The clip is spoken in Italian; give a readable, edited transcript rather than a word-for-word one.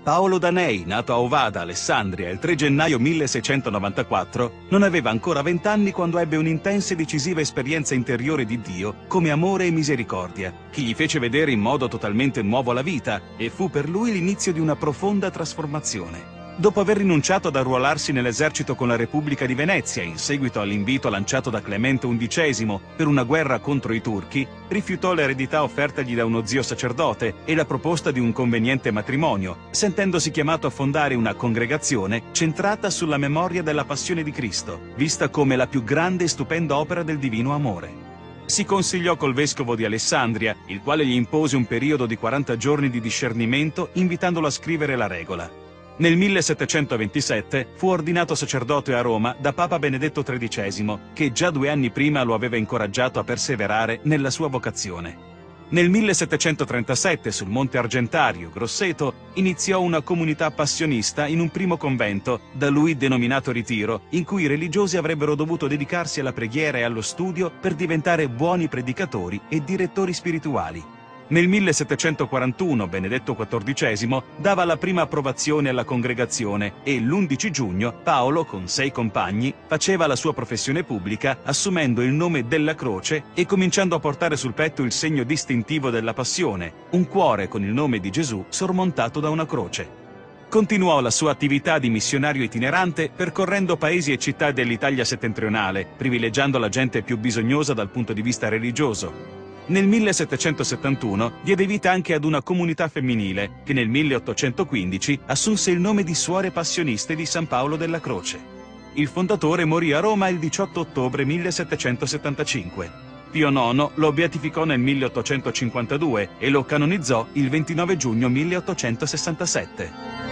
Paolo Danei, nato a Ovada, Alessandria, il 3 gennaio 1694, non aveva ancora 20 anni quando ebbe un'intensa e decisiva esperienza interiore di Dio come amore e misericordia, che gli fece vedere in modo totalmente nuovo la vita e fu per lui l'inizio di una profonda trasformazione. Dopo aver rinunciato ad arruolarsi nell'esercito con la Repubblica di Venezia in seguito all'invito lanciato da Clemente XI per una guerra contro i turchi, rifiutò l'eredità offertagli da uno zio sacerdote e la proposta di un conveniente matrimonio, sentendosi chiamato a fondare una congregazione centrata sulla memoria della Passione di Cristo, vista come la più grande e stupenda opera del divino amore. Si consigliò col vescovo di Alessandria, il quale gli impose un periodo di 40 giorni di discernimento, invitandolo a scrivere la regola. Nel 1727 fu ordinato sacerdote a Roma da Papa Benedetto XIII, che già 2 anni prima lo aveva incoraggiato a perseverare nella sua vocazione. Nel 1737, sul Monte Argentario, Grosseto, iniziò una comunità passionista in un primo convento, da lui denominato Ritiro, in cui i religiosi avrebbero dovuto dedicarsi alla preghiera e allo studio per diventare buoni predicatori e direttori spirituali. Nel 1741 Benedetto XIV dava la prima approvazione alla congregazione e l'11 giugno Paolo, con 6 compagni, faceva la sua professione pubblica assumendo il nome della croce e cominciando a portare sul petto il segno distintivo della passione, un cuore con il nome di Gesù sormontato da una croce. Continuò la sua attività di missionario itinerante percorrendo paesi e città dell'Italia settentrionale, privilegiando la gente più bisognosa dal punto di vista religioso. Nel 1771 diede vita anche ad una comunità femminile che nel 1815 assunse il nome di Suore Passioniste di San Paolo della Croce. Il fondatore morì a Roma il 18 ottobre 1775. Pio IX lo beatificò nel 1852 e lo canonizzò il 29 giugno 1867.